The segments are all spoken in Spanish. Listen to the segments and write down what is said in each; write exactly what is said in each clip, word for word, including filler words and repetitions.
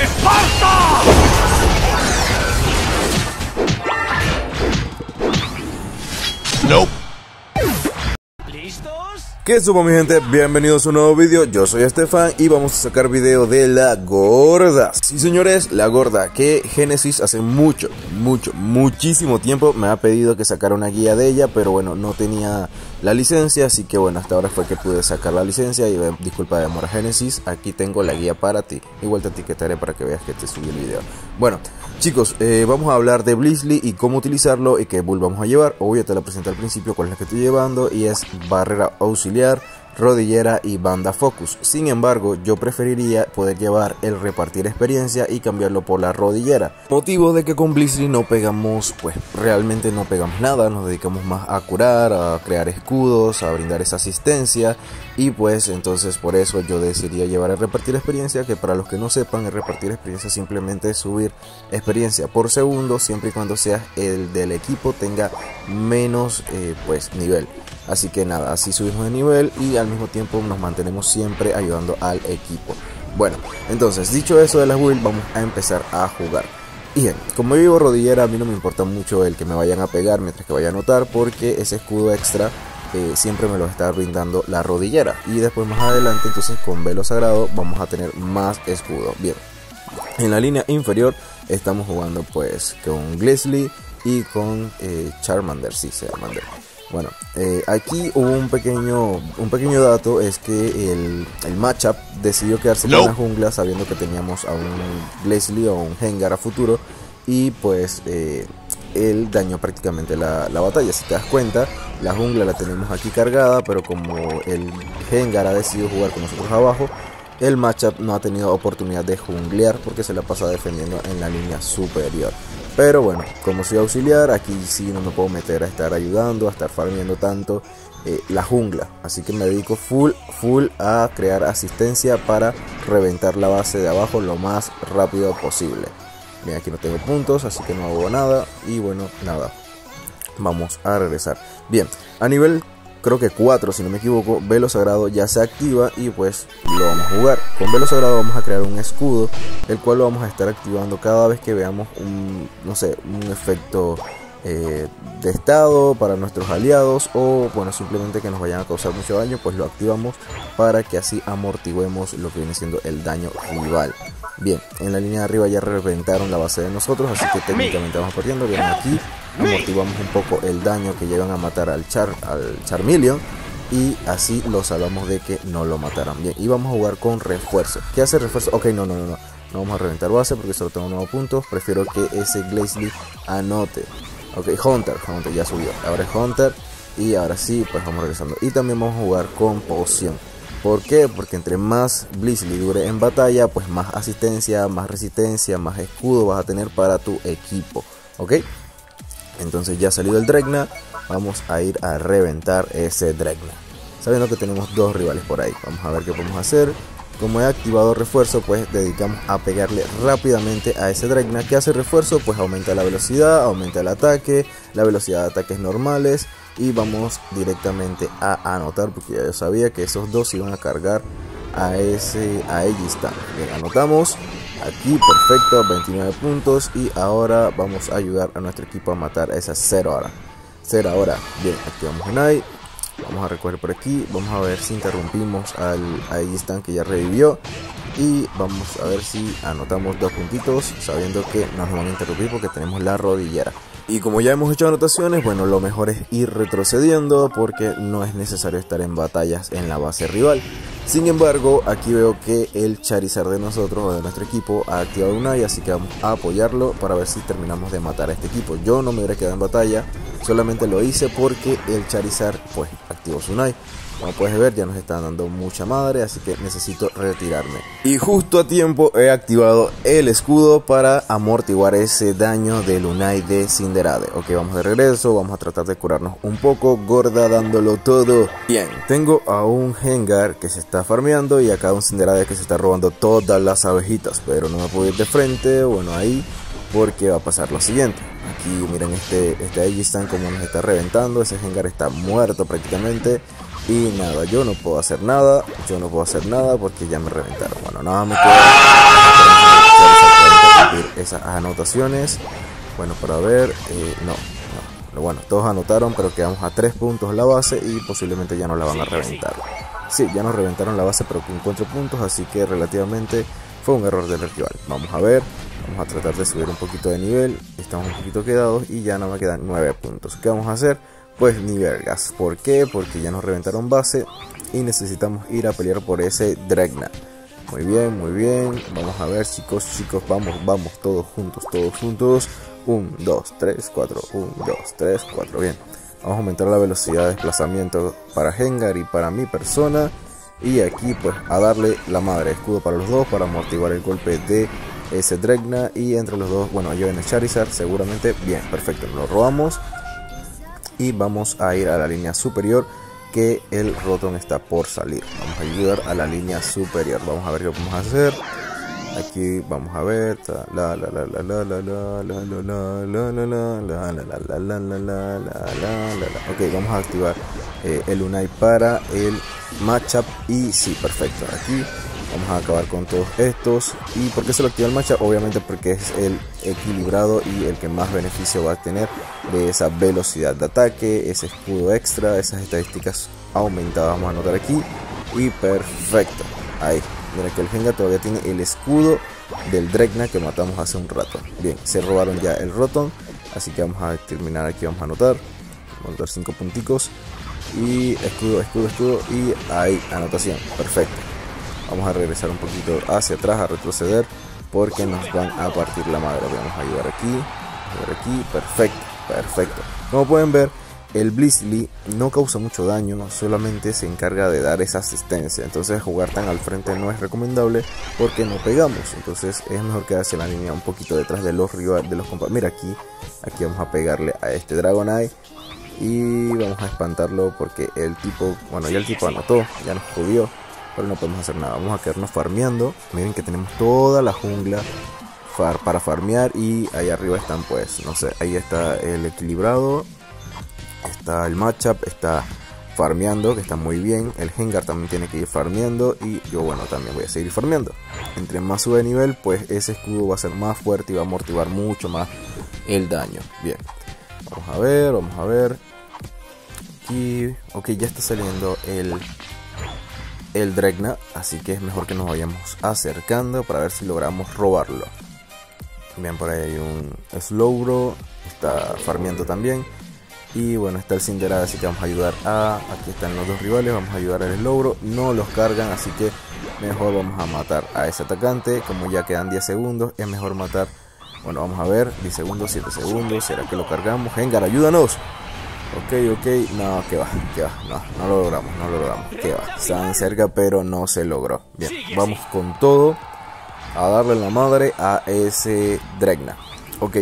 ¡Esparta! Nope. ¿Listos? ¿Qué supo, mi gente? Bienvenidos a un nuevo vídeo. Yo soy Estefan y vamos a sacar video de la gorda. Sí, señores, la gorda, que Genesis hace mucho, mucho, muchísimo tiempo me ha pedido que sacara una guía de ella, pero bueno, no tenía la licencia, así que bueno, hasta ahora fue que pude sacar la licencia. Y eh, disculpa de demora, Genesis, aquí tengo la guía para ti. Igual te etiquetaré para que veas que te subí el video. Bueno, chicos, eh, vamos a hablar de Blissey y cómo utilizarlo y qué build vamos a llevar. Obvio, te la presenté al principio cuál es la que estoy llevando, y es barrera auxiliar, rodillera y banda focus. Sin embargo, yo preferiría poder llevar el repartir experiencia y cambiarlo por la rodillera. Motivo de que con Blissey no pegamos, pues realmente no pegamos nada, nos dedicamos más a curar, a crear escudos, a brindar esa asistencia, y pues entonces por eso yo decidiría llevar el repartir experiencia, que para los que no sepan, el repartir experiencia simplemente es subir experiencia por segundo, siempre y cuando seas el del equipo tenga menos eh, pues nivel. Así que nada, así subimos de nivel y al mismo tiempo nos mantenemos siempre ayudando al equipo. Bueno, entonces dicho eso de las builds, vamos a empezar a jugar. Y bien, como yo llevo rodillera, a mí no me importa mucho el que me vayan a pegar mientras que vaya a anotar, porque ese escudo extra eh, siempre me lo está brindando la rodillera. Y después más adelante, entonces con velo sagrado vamos a tener más escudo. Bien, en la línea inferior estamos jugando pues con Blissey y con eh, Charmander, sí, Charmander. Bueno, eh, aquí hubo un pequeño un pequeño dato, es que el, el matchup decidió quedarse no. con la jungla, sabiendo que teníamos a un Blissey o un Gengar a futuro, y pues eh, él dañó prácticamente la, la batalla. Si te das cuenta, la jungla la tenemos aquí cargada, pero como el Gengar ha decidido jugar con nosotros abajo, el matchup no ha tenido oportunidad de junglear porque se la pasa defendiendo en la línea superior. Pero bueno, como soy auxiliar, aquí sí no me puedo meter a estar ayudando, a estar farmeando tanto eh, la jungla. Así que me dedico full, full a crear asistencia para reventar la base de abajo lo más rápido posible. Bien, aquí no tengo puntos, así que no hago nada. Y bueno, nada, vamos a regresar. Bien, a nivel creo que cuatro, si no me equivoco, velo sagrado ya se activa y pues lo vamos a jugar. Con velo sagrado vamos a crear un escudo, el cual lo vamos a estar activando cada vez que veamos un, no sé, un efecto eh, de estado para nuestros aliados, o bueno, simplemente que nos vayan a causar mucho daño, pues lo activamos para que así amortiguemos lo que viene siendo el daño rival. Bien, en la línea de arriba ya reventaron la base de nosotros, así que técnicamente vamos perdiendo. Bien, aquí amortiguamos un poco el daño que llegan a matar al, Char, al Charmeleon, y así lo salvamos de que no lo mataran. Bien, y vamos a jugar con refuerzo. ¿Qué hace refuerzo? Ok, no, no, no, no, no vamos a reventar base porque solo tengo nueve puntos. Prefiero que ese Blissey anote. Ok, Hunter, Hunter ya subió, ahora es Hunter, y ahora sí, pues vamos regresando. Y también vamos a jugar con poción. ¿Por qué? Porque entre más Blissey dure en batalla, pues más asistencia, más resistencia, más escudo vas a tener para tu equipo. ¿Ok? Entonces ya salido el Dregna, vamos a ir a reventar ese Dregna, sabiendo que tenemos dos rivales por ahí. Vamos a ver qué podemos hacer. Como he activado refuerzo, pues dedicamos a pegarle rápidamente a ese Dregna. ¿Qué hace refuerzo? Pues aumenta la velocidad, aumenta el ataque, la velocidad de ataques normales, y vamos directamente a anotar, porque ya yo sabía que esos dos iban a cargar a ese a Aegistan. Bien, anotamos aquí, perfecto, veintinueve puntos, y ahora vamos a ayudar a nuestro equipo a matar a esa cero hora. cero hora. Bien, activamos Unai. Vamos a recoger por aquí, vamos a ver si interrumpimos al Aegistan, que ya revivió, y vamos a ver si anotamos dos puntitos, sabiendo que no nos van a interrumpir porque tenemos la rodillera. Y como ya hemos hecho anotaciones, bueno, lo mejor es ir retrocediendo porque no es necesario estar en batallas en la base rival. Sin embargo, aquí veo que el Charizard de nosotros, o de nuestro equipo, ha activado una, y así que vamos a apoyarlo para ver si terminamos de matar a este equipo. Yo no me hubiera quedado en batalla, solamente lo hice porque el Charizard pues activó su Unai. Como puedes ver, ya nos están dando mucha madre, así que necesito retirarme. Y justo a tiempo he activado el escudo para amortiguar ese daño del Unai de Cinderace. Ok, vamos de regreso, vamos a tratar de curarnos un poco. Gorda dándolo todo. Bien, tengo a un Gengar que se está farmeando y acá un Cinderace que se está robando todas las abejitas, pero no me puedo ir de frente, bueno, ahí, porque va a pasar lo siguiente. Aquí miren este, este Aegistan como nos está reventando, ese Gengar está muerto prácticamente. Y nada, yo no puedo hacer nada, yo no puedo hacer nada porque ya me reventaron. Bueno, nada me queda repetir esas anotaciones. Bueno, para ver, eh, no, no, bueno, todos anotaron, pero quedamos a tres puntos la base y posiblemente ya no la van a reventar. Sí, ya nos reventaron la base, pero con cuatro puntos, así que relativamente fue un error del rival. Vamos a ver, vamos a tratar de subir un poquito de nivel, estamos un poquito quedados y ya no me quedan nueve puntos. ¿Qué vamos a hacer? Pues ni vergas. ¿Por qué? Porque ya nos reventaron base y necesitamos ir a pelear por ese Dregna. Muy bien, muy bien. Vamos a ver, chicos, chicos, vamos, vamos, todos juntos, todos juntos. uno, dos, tres, cuatro. uno, dos, tres, cuatro. Bien. Vamos a aumentar la velocidad de desplazamiento para Hengar y para mi persona. Y aquí pues a darle la madre. Escudo para los dos para amortiguar el golpe de ese Dregna. Y entre los dos, bueno, yo en el Charizard seguramente. Bien, perfecto, nos lo robamos. Y vamos a ir a la línea superior, que el Rotom está por salir. Vamos a ayudar a la línea superior. Vamos a ver qué vamos a hacer. Aquí vamos a ver. La la la la la la la la la la la la la la la la la la. Ok, vamos a activar eh, el Unite para el matchup. Y sí, perfecto. Aquí vamos a acabar con todos estos. ¿Y por qué se lo activa el matchup? Obviamente porque es el equilibrado y el que más beneficio va a tener de esa velocidad de ataque, ese escudo extra, esas estadísticas aumentadas. Vamos a anotar aquí. Y perfecto. Ahí. Mira que el Hengar todavía tiene el escudo del Dregna que matamos hace un rato. Bien, se robaron ya el Rotom. Así que vamos a terminar aquí, vamos a anotar. Vamos a anotar cinco punticos. Y escudo, escudo, escudo. Y ahí, anotación. Perfecto. Vamos a regresar un poquito hacia atrás, a retroceder, porque nos van a partir la madre. Vamos a ayudar aquí, ayudar aquí. Perfecto, perfecto. Como pueden ver, el Blissey no causa mucho daño, solamente se encarga de dar esa asistencia. Entonces jugar tan al frente no es recomendable porque no pegamos. Entonces es mejor quedarse en la línea un poquito detrás de los rivales, de los compañeros. Mira aquí, aquí vamos a pegarle a este Dragonite y vamos a espantarlo porque el tipo, bueno, ya el tipo anotó, ya nos jodió, pero no podemos hacer nada. Vamos a quedarnos farmeando. Miren que tenemos toda la jungla far para farmear y ahí arriba están, pues, no sé, ahí está el equilibrado. Está el matchup, está farmeando, que está muy bien. El Hengar también tiene que ir farmeando. Y yo, bueno, también voy a seguir farmeando. Entre más sube de nivel, pues ese escudo va a ser más fuerte y va a amortiguar mucho más el daño. Bien, vamos a ver, vamos a ver. Aquí, ok, ya está saliendo el, el Dregna. Así que es mejor que nos vayamos acercando para ver si logramos robarlo. Bien, por ahí hay un Slowbro. Está farmeando también. Y bueno, está el Cinderada, así que vamos a ayudar a... Aquí están los dos rivales, vamos a ayudar al Slowbro. No los cargan, así que mejor vamos a matar a ese atacante. Como ya quedan diez segundos, es mejor matar... Bueno, vamos a ver, diez segundos, siete segundos. ¿Será que lo cargamos? Hengar, ayúdanos. Ok, ok, no, que va, que va. No, no lo logramos, no lo logramos. Que va, están cerca, pero no se logró. Bien, vamos con todo a darle la madre a ese Dregna. Ok.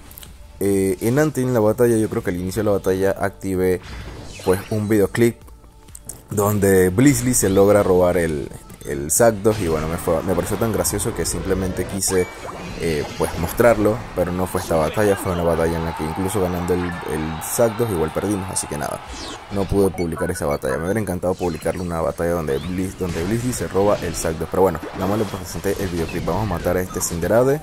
Eh, en antes en la batalla, yo creo que al inicio de la batalla activé pues un videoclip donde Blissey se logra robar el, el Zapdos y bueno, me, fue, me pareció tan gracioso que simplemente quise eh, pues mostrarlo, pero no fue esta batalla, fue una batalla en la que incluso ganando el, el Zapdos igual perdimos, así que nada, no pude publicar esa batalla. Me hubiera encantado publicarle una batalla donde Blissey, donde Blissey se roba el Zapdos, pero bueno, nada más le presenté el videoclip. Vamos a matar a este Cinderade.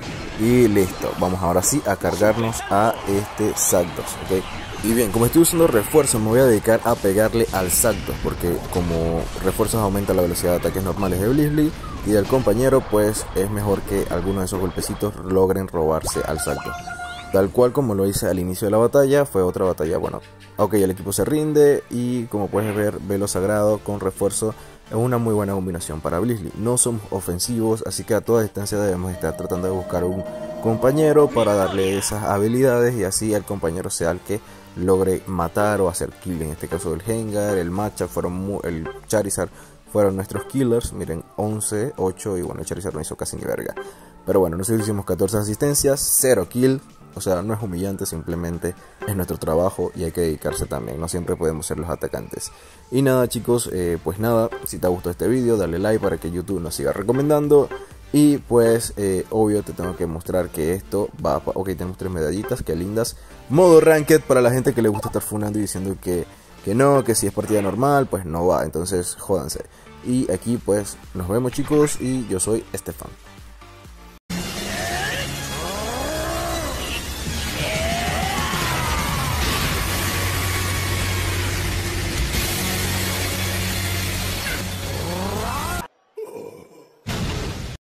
Y listo, vamos ahora sí a cargarnos a este Zapdos, ¿ok? Y bien, como estoy usando refuerzos, me voy a dedicar a pegarle al Zapdos, porque como refuerzos aumenta la velocidad de ataques normales de Blissey y del compañero, pues es mejor que algunos de esos golpecitos logren robarse al Zapdos. Tal cual como lo hice al inicio de la batalla, fue otra batalla, bueno, ok, el equipo se rinde y como puedes ver, Velo Sagrado con refuerzo es una muy buena combinación para Blissey. No somos ofensivos, así que a toda distancia debemos estar tratando de buscar un compañero para darle esas habilidades y así el compañero sea el que logre matar o hacer kill. En este caso el Hengar, el Matcha, fueron muy, el Charizard fueron nuestros killers. Miren, once, ocho y bueno, el Charizard no hizo casi ni verga. Pero bueno, nosotros hicimos catorce asistencias, cero kill. O sea, no es humillante, simplemente es nuestro trabajo y hay que dedicarse también. No siempre podemos ser los atacantes. Y nada, chicos, eh, pues nada, si te ha gustado este vídeo, dale like para que YouTube nos siga recomendando. Y pues, eh, obvio, te tengo que mostrar que esto va... Ok, tenemos tres medallitas, qué lindas. Modo Ranked para la gente que le gusta estar funando y diciendo que, que no, que si es partida normal, pues no va. Entonces, jódanse. Y aquí, pues, nos vemos, chicos, y yo soy Estefan.